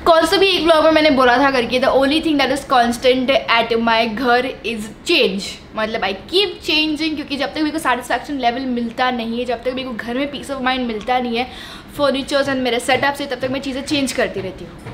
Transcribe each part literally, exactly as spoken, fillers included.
कौन सा भी एक ब्लॉग में मैंने बोला था करके, the only thing that is constant at my घर इज चेंज। मतलब आई कीप चेंजिंग, क्योंकि जब तक मेरे को सेटिस्फैक्शन लेवल मिलता नहीं है, जब तक मेरे को घर में पीस ऑफ माइंड मिलता नहीं है फर्नीचर्स एंड मेरे सेटअप से, तब तक मैं चीज़ें चेंज करती रहती हूँ।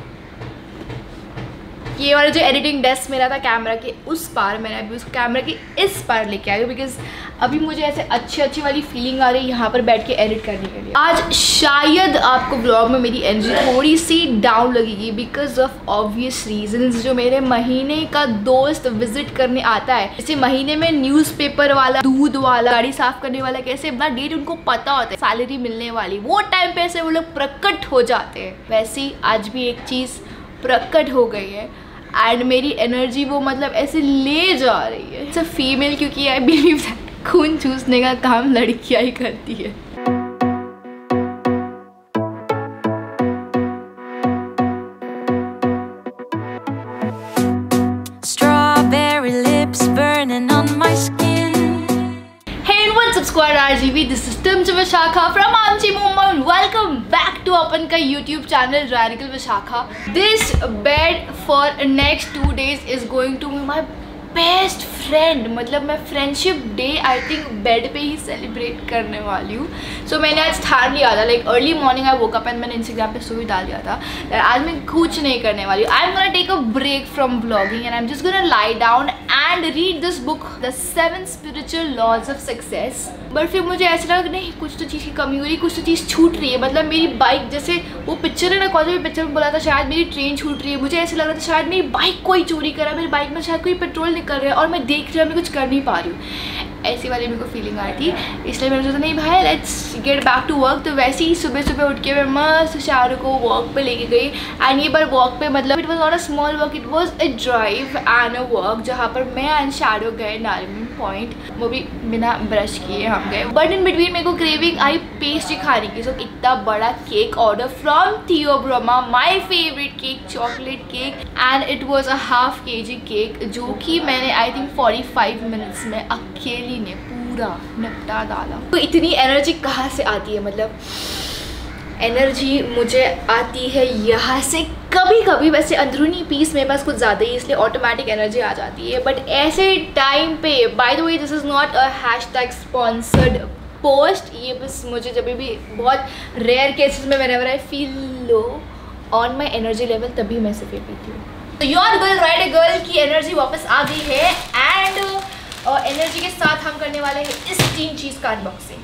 ये वाला जो एडिटिंग डेस्क मेरा था कैमरा के उस पार, मैंने अभी उसको कैमरा के इस पार लेके आई हूँ, बिकॉज अभी मुझे ऐसे अच्छी अच्छी वाली फीलिंग आ रही है यहाँ पर बैठ के एडिट करने के लिए। आज शायद आपको ब्लॉग में मेरी एनर्जी थोड़ी सी डाउन लगेगी बिकॉज ऑफ ऑब्वियस रीजंस। जो मेरे महीने का दोस्त विजिट करने आता है, जैसे महीने में न्यूज़पेपर वाला, दूध वाला, गाड़ी साफ करने वाला, कैसे अपना डेट उनको पता होता है, सैलरी मिलने वाली, वो टाइम पे ऐसे वो लोग प्रकट हो जाते हैं। वैसे ही आज भी एक चीज़ प्रकट हो गई है एंड मेरी एनर्जी वो मतलब ऐसे ले जा रही है। इट्स अ फीमेल, क्योंकि आई बिलीव दैट खून चूसने का काम लड़कियां ही करती है। Strawberry lips burning on my skin. Hey, what's up squad R G V? This is Tim Vishakha from Amchi Mumbai. Welcome back to अपन का YouTube channel Radical Vishakha. This bed for next two days is going to be my best friend. मतलब मैं friendship day I think bed पे ही celebrate करने वाली हूँ। सो so, मैंने आज ठान लिया था, like early morning I woke up and मैंने इंस्टाग्राम पे स्टोरी डाल दिया था आज मैं कुछ नहीं करने वाली हूँ। I am gonna take a break from blogging and I am just gonna lie down and read this book the seven spiritual laws of success. But फिर मुझे ऐसा लगा नहीं, कुछ तो चीज़ की कमी हो रही है, कुछ तो चीज़ छूट रही है। मतलब मेरी बाइक, जैसे वो पिक्चर है ना, कौन सा भी पिक्चर में बोला था शायद मेरी ट्रेन छूट रही है, मुझे ऐसा लग रहा था शायद मेरी बाइक कोई चोरी करा, मेरी बाइक में शायद कोई पेट्रोल निकल रहा है और मैं देख रही हूँ मैं कुछ कर नहीं पा रही हूँ। ऐसी वाली मेरे को फीलिंग आ रही थी, इसलिए मैंने सोचा नहीं भाई let's get back to work. तो वैसे ही सुबह सुबह उठ के मैं मस्त शाहरुख को वॉक पे लेके गई एंड ये बार वॉक पे मतलब it was not a small walk, it was a drive and a walk, जहाँ पर मैं एंड शाहरुख गए नारिमन पॉइंट, वो भी बिना ब्रश किए हम गए। बट इन बिटवीन मेरे को क्रेविंग आई पेस्ट्री खाने की। सो so, इतना बड़ा cake order from Theobroma, my favourite cake, chocolate cake, and it was a half K G cake जो कि मैंने I think forty five minutes में अकेली ने पूरा निपटा डाला। तो इतनी एनर्जी कहाँ से आती है? मतलब एनर्जी मुझे आती है यहाँ से कभी कभी, वैसे अंदरूनी पीस मेरे पास कुछ ज़्यादा ही, इसलिए ऑटोमेटिक एनर्जी आ जाती है। बट ऐसे टाइम पे, by the way this is not a hashtag sponsored post, ये बस मुझे जब भी बहुत रेयर केसेस में whenever I feel low on my energy level तभी मैं सिर्फ पीती हूँ। तो your girl ride a girl की एनर्जी वापस आ गई है एंड और एनर्जी के साथ हम करने वाले हैं इस तीन चीज़ का अनबॉक्सिंग।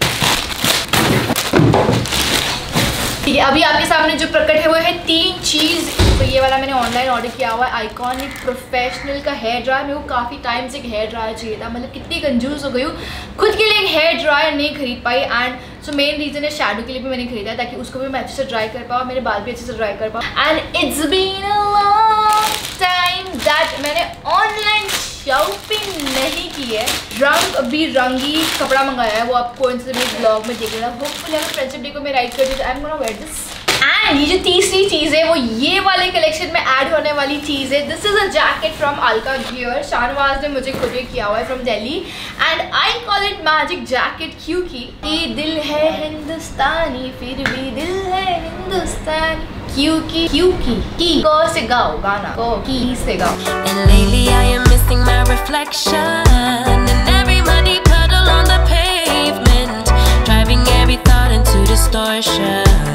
ठीक है, अभी आपके सामने जो प्रकट है वो है तीन चीज़। तो ये वाला मैंने ऑनलाइन ऑर्डर किया हुआ है, आइकॉनिक प्रोफेशनल का हेयर ड्रायर। मेरे को काफ़ी टाइम से एक हेयर ड्रायर चाहिए था, मतलब कितनी कंजूस हो गई हूँ, खुद के लिए एक हेयर ड्रायर नहीं खरीद पाई। एंड सो मेन रीज़न है शैडो के लिए भी मैंने खरीदा ताकि उसको भी मैं अच्छे से ड्राई कर पाऊँ, मेरे बाल भी अच्छे से ड्राई कर पाऊँ। And it's been a long time that मैंने ऑनलाइन शॉपिंग नहीं की है। रंग भी रंगी कपड़ा मंगाया है, वो आपको इनसे मेरे ब्लॉग में देख लेना। होपफुली अगर फ्रेंडशिप डे को मैं राइड करती हूँ I am gonna wear this. And ये जो तीसरी चीज़ है वो ये वाले कलेक्शन में ऐड होने वाली चीज़ है। This is a jacket from Alka gear, Shahnawaz ने मुझे खुद ही किया हुआ है from Delhi and I call it magic jacket क्योंकि ये दिल है हिंदुस्तानी फिर भी दिल है हिंदुस्तानी, क्योंकि क्योंकि की को से गाओ गाना, को की से गाओ। And lately I am missing my reflection and everybody puddle on the pavement, driving every thought into distortion.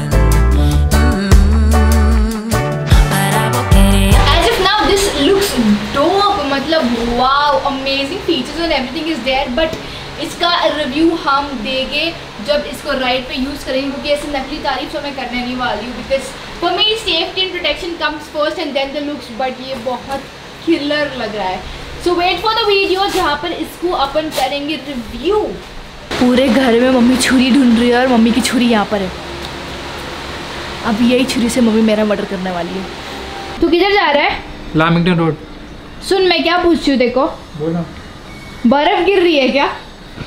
Mm-hmm. But I will get it. As if now this looks dope, मतलब wow, amazing features and everything is there, but इसका review हम देंगे जब इसको ride पे use करेंगे, क्योंकि ऐसे नकली तारीफ तो मैं करने नहीं वाली हूँ because for me safety and protection comes first and then the looks. But ये बहुत किलर लग रहा है, so wait for the video जहाँ पर इसको अपन करेंगे रिव्यू। पूरे घर में मम्मी छुरी ढूंढ रही है और मम्मी की छुरी यहाँ पर है। अब यही छुरी से मम्मी मेरा मर्डर करने वाली है। तू किधर जा रहा है? लामिंगटन रोड। सुन मैं क्या पूछ रही हूँ, देखो बोला बर्फ गिर रही है क्या?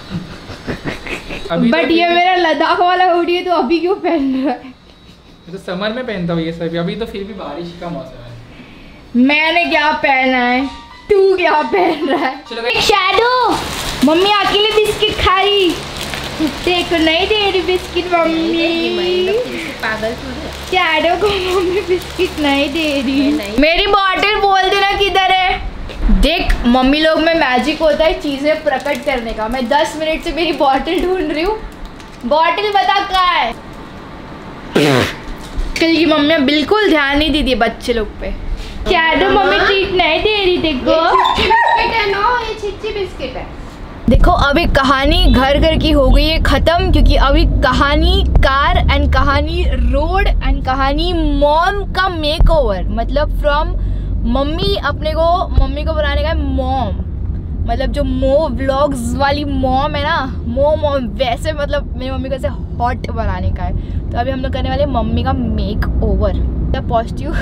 बट तो ये मेरा लद्दाख वाला हुडी है, तो अभी क्यों पहन रहा है? तो समर में पहनता हूँ ये सब, अभी तो फिर भी बारिश का मौसम है। मैंने क्या पहना है, तू क्या पहन रहा है? चलो शैडो, मम्मी अकेले बिस्किट खा रही, कुत्ते को नहीं दे रही बिस्किट मम्मी। पागल कैडो को मम्मी बिस्किट नहीं दे रही। नहीं। मेरी बॉटल बोल देना किधर है। देख मम्मी लोग में मैजिक होता है चीजें प्रकट करने का। मैं दस मिनट से मेरी बॉटल ढूंढ रही हूँ, बॉटल बता कहाँ है। कल की मम्मी बिल्कुल ध्यान नहीं दी थी बच्चे लोग पे। कैडो मम्मी ट्रीट नहीं दे रही। देखो बिस्किट है ना, ये छिच्ची बिस्किट है। देखो अभी कहानी घर घर की हो गई है ख़त्म, क्योंकि अभी कहानी कार एंड कहानी रोड एंड कहानी मॉम का मेकओवर। मतलब फ्रॉम मम्मी अपने को मम्मी को बनाने का है मॉम, मतलब जो मो व्लॉग्स वाली मॉम है ना, मो मॉम वैसे मतलब मेरी मम्मी को ऐसे हॉट बनाने का है। तो अभी हम लोग करने वाले मम्मी का मेक ओवर। क्या पॉजिटिव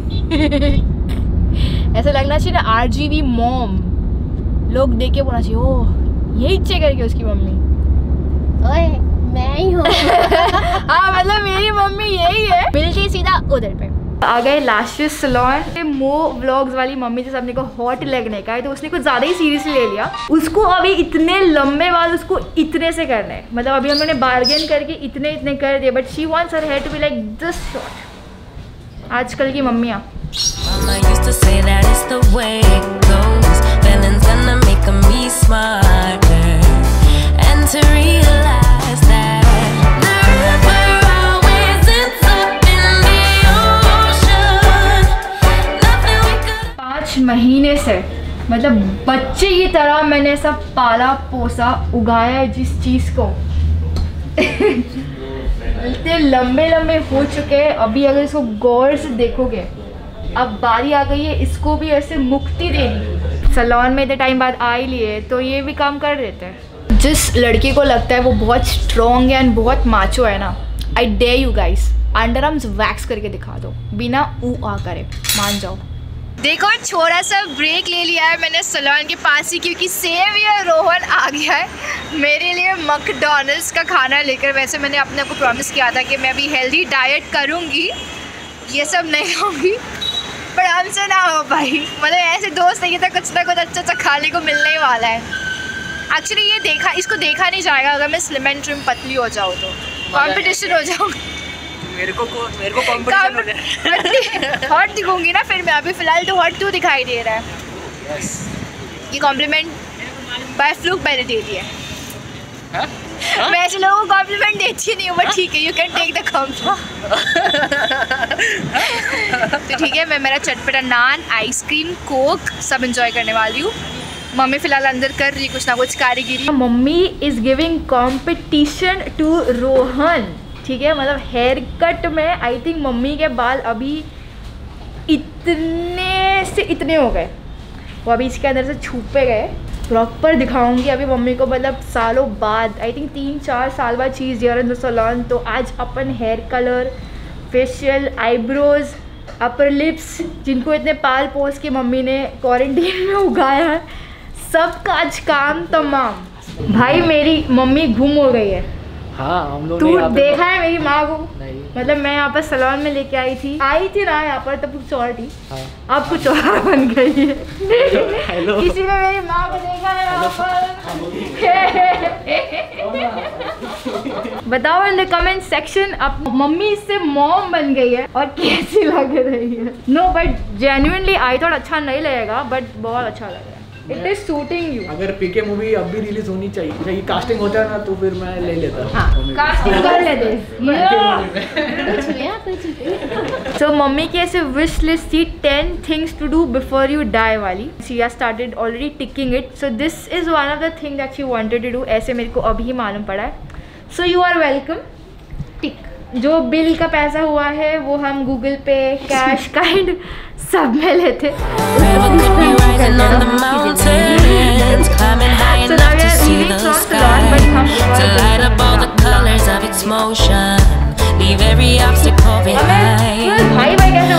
ऐसा लगना चाहिए ना, आर जी वी मॉम। लोग देख के बोलना चाहिए ओह यही चेक करके उसकी मम्मी ओए मैं ही हूँ। हाँ मतलब मेरी मम्मी यही है। मिलती सीधा उधर पे आ गए लाशेस सैलून। मो व्लॉग्स वाली मम्मी जैसे अपने को हॉट लगने का है तो उसने कुछ ज़्यादा ही सीरियसली ले लिया। उसको अभी इतने लंबे बाल उसको इतने से करने हैं। मतलब अभी हम लोगों ने बार्गेन करके इतने इतने कर दिए, but she wants her hair to be like this short. आजकल की मम्मियाँ पाँच महीने से मतलब बच्चे की तरह मैंने सब पाला पोसा उगाया है जिस चीज़ को। इतने लंबे लंबे हो चुके हैं। अभी अगर इसको गौर से देखोगे, अब बारी आ गई है इसको भी ऐसे मुक्ति देनी। सैलून में इतने टाइम बाद आ ही लिए तो ये भी काम कर देते हैं। जिस लड़की को लगता है वो बहुत स्ट्रॉन्ग है एंड बहुत माचो है ना, I dare you guys under arms wax करके दिखा दो बिना ऊ आ करे, मान जाओ। देखो छोटा सा ब्रेक ले लिया है मैंने सैलून के पास ही, क्योंकि सेव या रोहन आ गया है मेरे लिए मैकडॉनल्ड्स का खाना लेकर। वैसे मैंने अपने को प्रॉमिस किया था कि मैं अभी हेल्दी डाइट करूँगी, ये सब नहीं होगी, पर हमसे ना हो भाई। मतलब ऐसे दोस्त नहीं था, कुछ ना कुछ अच्छा अच्छा खाने को मिलने ही वाला है। एक्चुअली ये देखा इसको देखा नहीं जाएगा अगर मैं स्लिम एंड ट्रिम पतली हो जाऊँ तो कंपटीशन हो जाऊँ। मेरे को मेरे को कंपटीशन हो जाए। हॉट दिखूंगी ना फिर मैं। अभी फिलहाल तो हॉट टू दिखाई दे रहा है। yes. ये कॉम्प्लीमेंट बाय फ्लूक मैंने दे दिया है। हाँ? मैं ऐसे लोगों को कॉम्प्लीमेंट देती नहीं हूँ, बट ठीक है you can take the compliment. तो ठीक है, मैं मेरा चटपटा नान आइसक्रीम कोक सब इंजॉय करने वाली हूँ। मम्मी फिलहाल अंदर कर रही कुछ ना कुछ कारीगिरी। Mummy is giving competition to Rohan. ठीक है, मतलब हेयर कट में आई थिंक मम्मी के बाल अभी इतने से इतने हो गए, वो अभी इसके अंदर से छुपे गए। प्रॉपर दिखाऊंगी अभी मम्मी को, मतलब सालों बाद, आई थिंक तीन चार साल बाद चीज़ दिया इन द सैलून। तो आज अपन hair colour, facial, eyebrows, upper lips, जिनको इतने पाल पोस के मम्मी ने क्वारंटीन में उगाया है, सब का आज काम तमाम। भाई मेरी मम्मी गुम हो गई है। हाँ हम लोग तू देखा है मेरी माँ को? नहीं। मतलब मैं यहाँ पर सैलून में लेके आई थी आई थी ना यहाँ पर, तब कुछ और थी। हाँ। अब कुछ और बन गई है। किसी ने मेरी माँ को देखा है यहाँ पर? बताओ इन द कमेंट सेक्शन, अब मम्मी इससे मॉम बन गई है और कैसी लग रही है। No but genuinely I thought अच्छा नहीं लगेगा, बट बहुत अच्छा लग रहा है। It is suiting you. अगर पीके मूवी अब भी रिलीज होनी चाहिए, चाहिए कास्टिंग होता है ना, तो फिर मैं ले लेता। हाँ, कास्टिंग कर लेते। सो मम्मी की ऐसे विश लिस्ट थी ten things to do before you die वाली। She has started already ticking it. So this is one of the thing that she wanted to do. ऐसे मेरे को अभी ही मालूम पड़ा है। So you are welcome. Tick. जो बिल का पैसा हुआ है वो हम गूगल पे, कैश काइंड सब में लेते। भाई भाई कैसे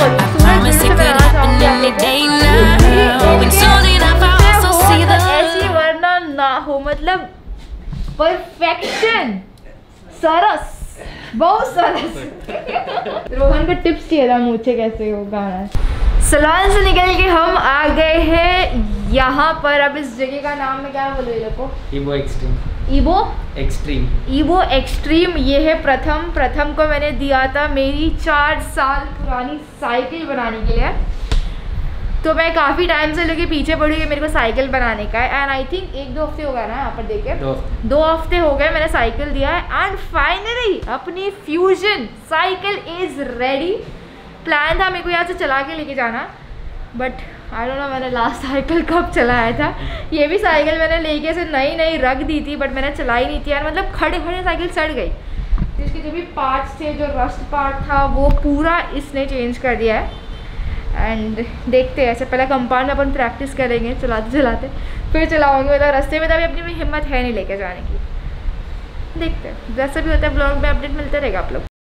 ऐसी वरना ना हो, मतलब परफेक्शन, सरस, बहुत सरस। रोहन का टिप्स चाहिए था मुझे कैसे होगा। सैलून से निकल के हम आ गए हैं यहाँ पर अब इस जगह का नाम मैं क्या बोलूँ ये को? Evo Extreme. Evo Extreme Evo Extreme. ये है प्रथम। प्रथम को मैंने दिया था मेरी चार साल पुरानी साइकिल बनाने के लिए। तो मैं काफ़ी टाइम से लेके पीछे पड़ी हुई मेरे को साइकिल बनाने का है। एंड आई थिंक एक दो हफ्ते हो गए ना यहाँ पर देखे, दो, दो हफ्ते हो गए मैंने साइकिल दिया है। एंड फाइनली अपनी fusion cycle is ready. Plan था मेरे को यहाँ से चला के लेके जाना, बट आई डोंट नो मैंने लास्ट साइकिल कब चलाया था। ये भी साइकिल मैंने लेके से नई नई रख दी थी, बट मैंने चलाई नहीं थी यार। मतलब खड़े खड़े साइकिल सड़ गई। जिसके जो भी पार्ट्स थे, जो रस्ट पार्ट था, वो पूरा इसने चेंज कर दिया है। एंड देखते हैं, ऐसे पहले कंपाउंड में अपन प्रैक्टिस करेंगे चलाते चलाते, फिर चलाऊंगे। मतलब रास्ते में तो अभी अपनी में हिम्मत है नहीं लेके जाने की। देखते हैं, जैसा भी होता है ब्लॉग में अपडेट मिलते रहेगा आप लोग।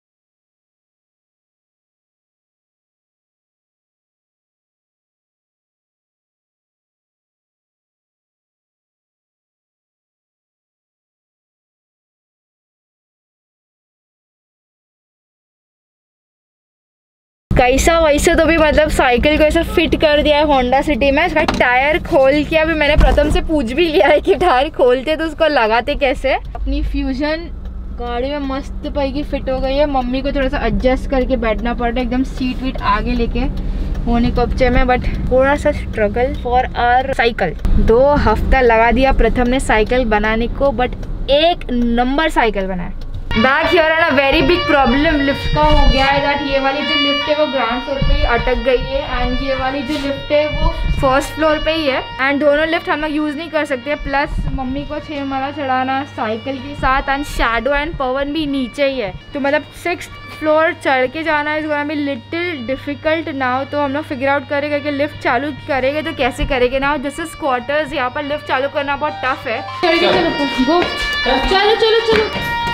कैसा वैसे तो भी मतलब साइकिल को ऐसा फिट कर दिया है होंडा सिटी में। इसका टायर खोल के अभी मैंने प्रथम से पूछ भी लिया है कि टायर खोलते तो उसको लगाते कैसे। अपनी फ्यूजन गाड़ी में मस्त पैकी फिट हो गई है। मम्मी को थोड़ा सा एडजस्ट करके बैठना पड़ रहा है, एकदम सीट वीट आगे लेके होने कब्जे में। बट थोड़ा सा स्ट्रगल फॉर आवर साइकिल। दो हफ्ता लगा दिया प्रथम ने साइकिल बनाने को, बट एक नंबर साइकिल बनाया। बैक हियर है ना वेरी बिग प्रॉब्लम लिफ्ट का हो गया है। दैट ये वाली जो लिफ्ट है वो ग्राउंड फ्लोर पे ही अटक गई है, एंड ये वाली जो लिफ्ट है वो फर्स्ट फ्लोर पे ही है। एंड दोनों लिफ्ट हम लोग यूज़ नहीं कर सकते। प्लस मम्मी को छः माला चढ़ाना साइकिल के साथ, एंड शैडो एंड पवन भी नीचे ही है। तो मतलब सिक्स फ्लोर चढ़ के जाना is gonna be little difficult now. तो हम लोग फिगर आउट करेंगे कि लिफ्ट चालू करेंगे तो कैसे करेंगे नाउ। दिस इज क्वार्टर्स, यहाँ पर लिफ्ट चालू करना बहुत टफ है। चलो चलो चलो चलो चलो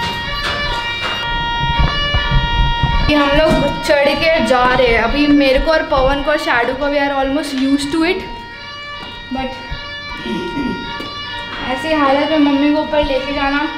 हम लोग चढ़ के जा रहे हैं। अभी मेरे को और पवन को और शैडो को भी are almost use to it, but ऐसी हालत में मम्मी को ऊपर लेके जाना।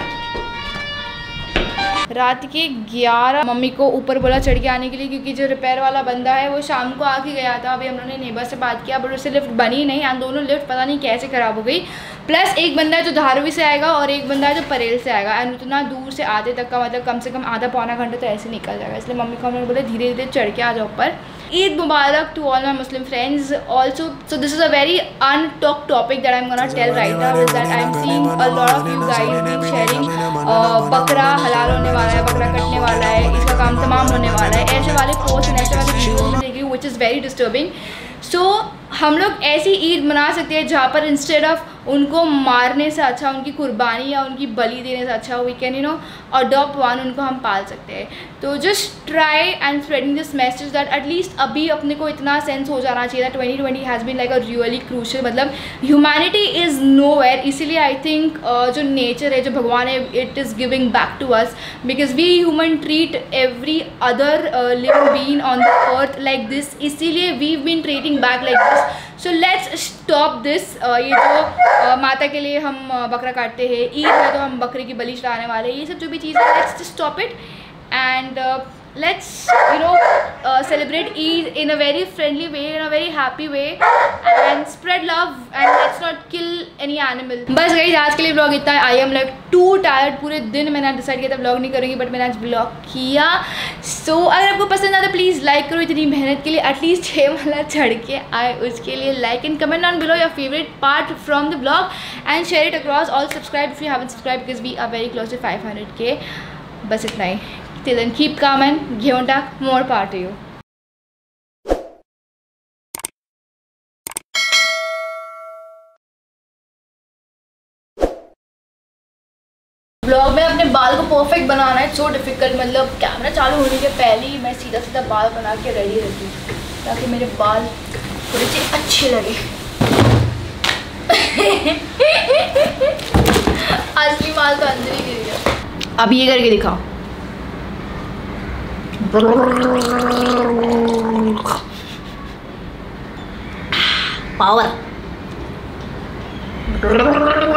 रात के ग्यारह मम्मी को ऊपर बोला चढ़ के आने के लिए, क्योंकि जो रिपेयर वाला बंदा है वो शाम को आके गया था। अभी हम लोगों ने नेबर से बात किया, बट उससे लिफ्ट बनी नहीं। यहाँ दोनों लिफ्ट पता नहीं कैसे ख़राब हो गई। प्लस एक बंदा है जो धारवी से आएगा और एक बंदा है जो परेल से आएगा, एंड उतना दूर से आते तक का मतलब कम से कम आधा पौना घंटा तो ऐसे निकल जाएगा। इसलिए मम्मी को हमने बोले धीरे धीरे चढ़ के आ जाओ ऊपर। Eid Mubarak to all my Muslim friends also. So this is a very untalk topic that I am gonna tell right now is that I am seeing a lot of you guys keep sharing बकरा हलाल होने वाला है, बकरा कटने वाला है, इसका काम तमाम होने वाला है। ऐसे वाले पोस्ट ऐसे वाले वीडियोज में देख रही हूँ which is very disturbing. So हम लोग ऐसी ईद मना सकते हैं जहाँ पर इंस्टेड ऑफ उनको मारने से अच्छा, उनकी कुर्बानी या उनकी बलि देने से अच्छा we can you know adopt one, उनको हम पाल सकते हैं। तो just try and spreading this message that at least अभी अपने को इतना सेंस हो जाना चाहिए that twenty twenty has been like a really crucial. मतलब ह्यूमैनिटी इज़ नो वेयर। इसीलिए आई थिंक uh, जो नेचर है, जो भगवान है, it is giving back to us because we human treat every other living being on the earth like this. इसीलिए we been treating back like this. So let's stop this. ये जो uh, माता के लिए हम uh, बकरा काटते हैं, ईद है तो हम बकरे की बलि चढ़ाने वाले, ये सब जो भी चीज़ें, let's just stop it and let's you know uh, celebrate Eid in a very friendly way, in a very happy way and spread love and let's not kill any animal. बस गाइस आज के लिए blog इतना है। I am like too tired. पूरे दिन मैंने decide किया था ब्लॉग नहीं करूँगी, बट मैंने आज ब्लॉग किया। सो so, अगर आपको पसंद आता प्लीज़ लाइक करो। इतनी मेहनत के लिए एटलीस्ट छः माला चढ़ के आए, उसके लिए like and comment on below your favourite part from the blog and share it across. All subscribe if you haven't subscribe because we are very close to five hundred K. बस इतना ही। Till then, keep calm and Gyeontak, more power to you. Blog में अपने बाल को perfect बनाना है, so difficult. मतलब camera चालू होने के पहले ही मैं सीधा सीधा बाल बना के रेडी रहती हूँ ताकि मेरे बाल थोड़े से अच्छे लगे। असली बाल तो अंदर ही गिर गया। अब ये करके दिखाओ। पावर